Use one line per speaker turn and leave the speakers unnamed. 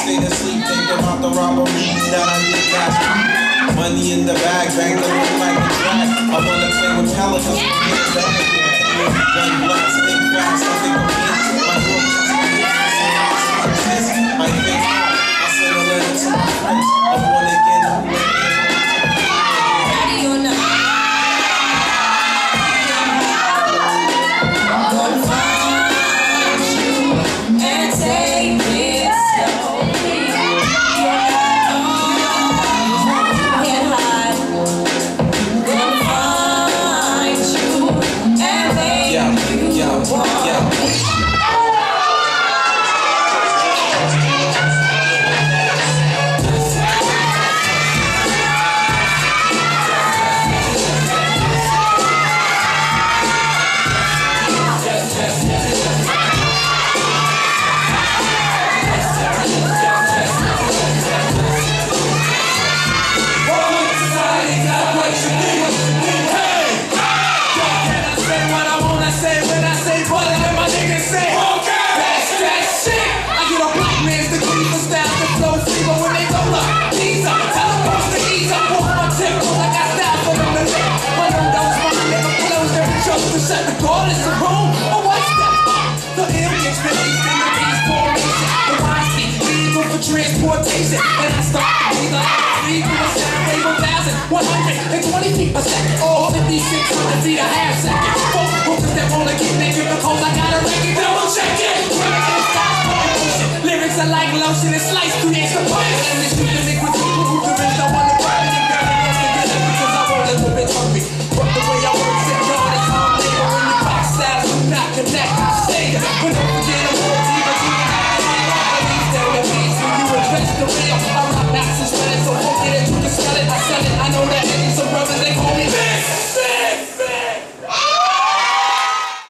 stayed asleep thinking about the robbery that I did last week. Money in the bag, bang the room like a drag. I wanna play with pelicans, gun blast, think fast, I think I'm in. My room just my face out. I send a letter to my friends. I wanna get up.
Ready or not? I'm gonna find you and take it slowly. Can't hide. Gonna find you and make you want.
Shut the door, it's a room. Oh, what's that? The ill gets released in the peace formation. The wine speak, legal for transportation. And I start to breathe like a free through a sound wave 1,120 feet a second. Or 5,600 feet a half second. Folks, hookers that wanna get naked because I got a record, double check it. Lyrics are like lotion and slice through the explosion. And this new lyric with people who can no one